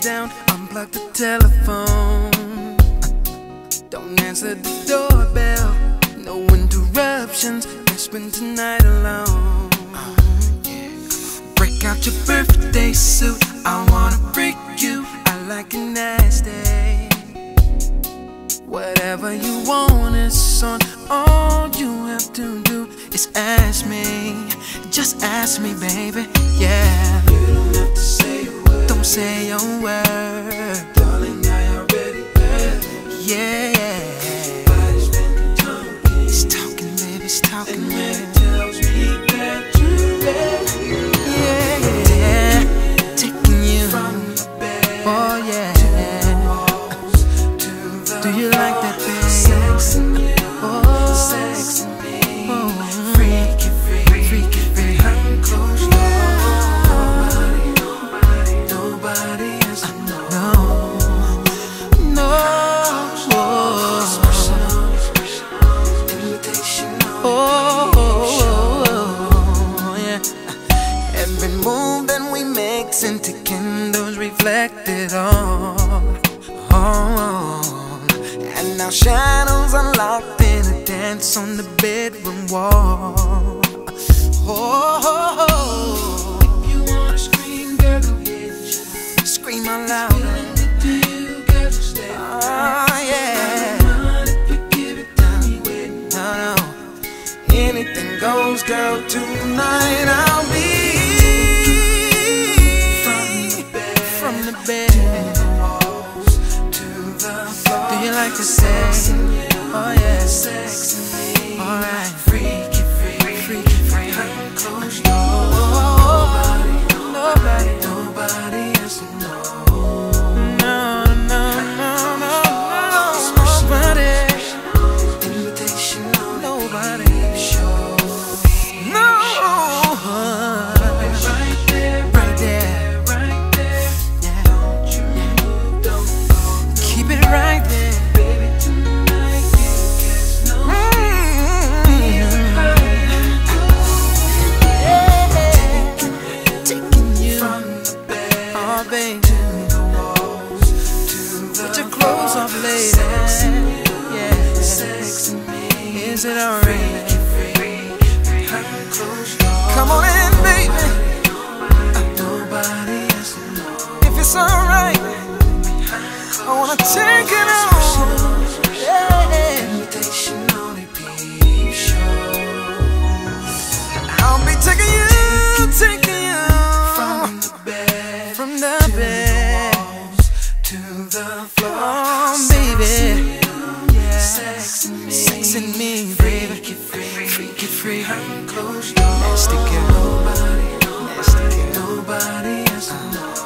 down, unplug the telephone. Don't answer the doorbell, no interruptions. Let's spend tonight alone. Break out your birthday suit, I wanna freak you. I like it nasty. Whatever you want is on. All you have to do is ask me. Just ask me, baby. Yeah. You don't have to say a word. Don't say a word. Darling, I already heard. Yeah. Body's been talking. He's talking, baby. He's talking, and baby. It tells me that you're ready. Yeah. Taking you from the bed. Oh yeah. Do you like that, baby? Sexing you, sexing me, freaky, freaky, freaky. Close your eyes. Nobody else to know. No. Oh, yeah. Every move that we make sent to candles reflected on. And now shadows are locked in a dance on the bedroom wall. If you wanna scream, girl, go get you. Scream out loud. Do you, girl, just stay. Oh yeah. If you give it to me with no. Anything goes, girl. Tonight I'll be from the bed. Do you like the sex? Oh yeah, sex and me. Alright, freaky, freaky, freaky, freaky. Close your eyes. Nobody else to know. No, nobody. Invitation on nobody. Show. No. Right there. Yeah. Don't you move, don't go. Keep it right there. Put your clothes off, lady. Yeah. Is it alright? Come on in, baby. If it's alright, I wanna take it on. Yeah. Invitation on a Peep Show. I'll be taking you from the bed to the floor, oh, baby. Yeah. Sexing me, baby. Freaky, freaky. Close your eyes. Nobody else to know.